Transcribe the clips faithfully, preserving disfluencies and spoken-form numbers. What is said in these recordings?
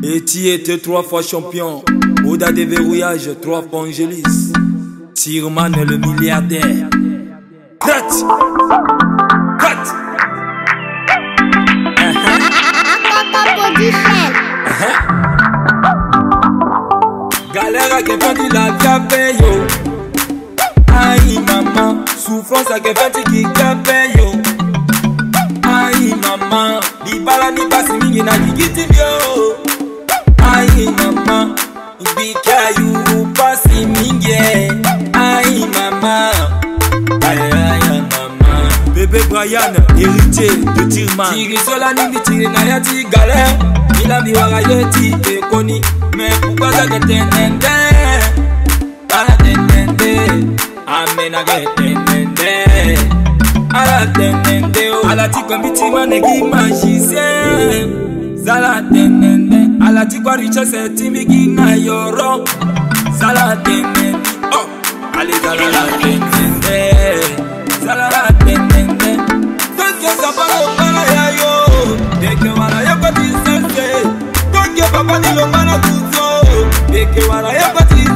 Et tu étais trois fois champion. Oda des verrouillages, trois fois Angélis. Tirman le milliardaire. Cut! Cut! Galère à quelqu'un dit la vie yo. Aïe maman, souffrance à quelqu'un qui gagne yo. Aïe maman, di bala ni basi mingi na gigiti yo. Aïe maman, bika you basi mingi. Aïe maman, aïe aïe maman. Bébé Brian, héritier de Tirman. Tiri sola ningi tiri na yati galère. Il a biwara yeti e koni. Mais pourquoi ça que t'es ala tenende, amena ge tenende, ala tenende, ala ti kwa biti manegi magicien, zala tenende, ala ti kwa richesse timigi na yoro, zala tenende, oh, ale zala la tenende, zala la tenende, tonke sapalo para ya yo, deke wala ya kwa tisese, tonke papa ni lo mana tuzo, deke wala ya kwa tisese.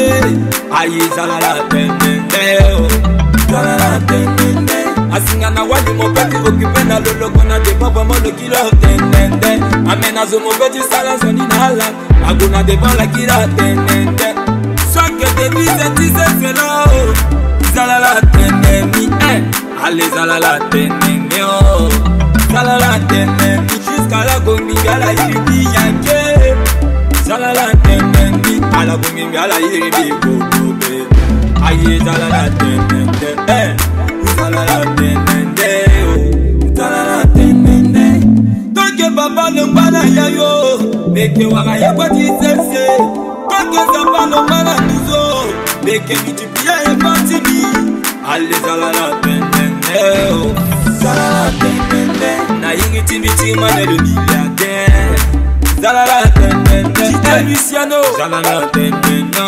Aïe zalala tenende, zalala tenende. Asinga na wali mo peti occupé na lolo kona de papa mo lo kilo tenende. Amena zo mo peti sala zoni na la, aguna de ban la kila tenende. Soit que te vise ti se felo, zalala tenende, eh. Allez zalala tenende, oh, zalala tenende. Jusqu'à la gominga la iribi yanke, zalala tenende. A la gominga la iribi gogobe. Aïe zalala tenende, eh. Zalala tenende, oh, zalala tenende. Tonke papa no mbana ya yo, beke waka ya kwa tisese. Tonke zapa no mbana nuzo, beke mitipia ya patini. Allez zalala tenende, oh, zalala tenende. Na yingi timbiti mane le milliardaire. Zalala tenende, Tite Luciano. Zalala tenende,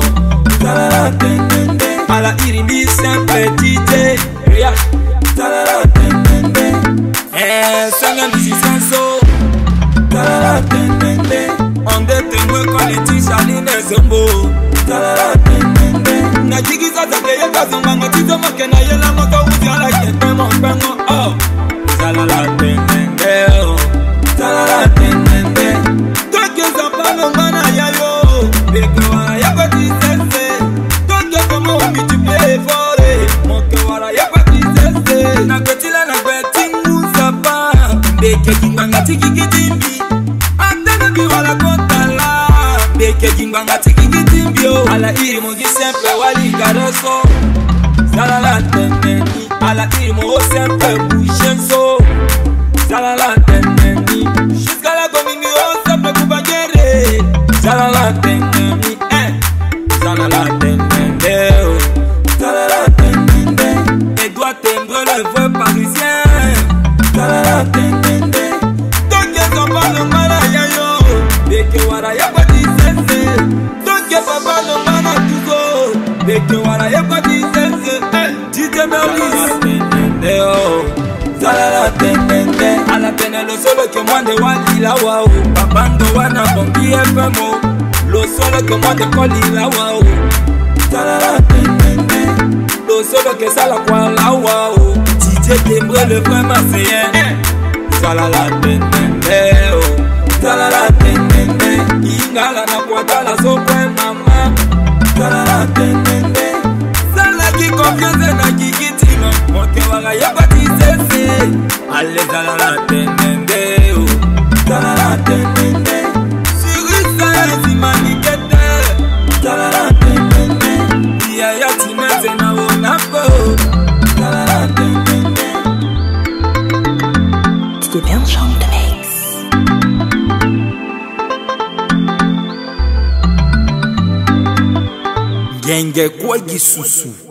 zalala tenende. A la irimbi simple Tite Ria. Zalala tenende, eh, sanga misi senso. Zalala tenende, on détemwe quand les petits Charline Zombo. Zalala tenende, na jigi sa zake yeka zombango tito moke na yela moto uzi ala kete mo pengo, oh. Zalala tenende, oh, zalala tenende. Tonke zapalo mana ya yo, beke wara ya kwa tisese. Tonke komo umitipe fore, moke wara ya kwa tisese. Na kwetila na kwetingu zapa, beke kimbanga tiki kitimbi. Atene biwala kotala, beke kimbanga tiki kitimbi. Ala iri mogi simple wali karoso. Zalala tenende, ala iri mo simple bouchenso. Zalala tenende, jusqu'à la gomingi o simple kubagere. Zalala tenende, eh. Zalala tenende, oh, zalala tenende. Et doit timbre le vrai parisien. Zalala tenende. Tonke papa no mana ya yo, beke wara ya kwa tisese. Tonke papa no mana tuzo, beke wara ya kwa tisese, eh. Tite Merlis tenende, oh, zalala tenende. A la pene lo solo que mwande wali la wao. Babando wana bongi F M O. Lo solo que mwande koli la wao. Zalala tenende, lo solo que sala kwa la wao. D J Tembre le vrai marseillais. Zalala tenende, oh, zalala tenende. Ingala na kwata la sopre mama. Zalala tenende, zala ki confiance na kikitima. Moke waka ya pati sese. Allez zalala tenende, oh, zalala tenende. Sirisa ya zimanikete. Zalala tenende, iya ya timeze na onako. Zalala tenende. C'était bien genre de mix. Genge kwa gisusu.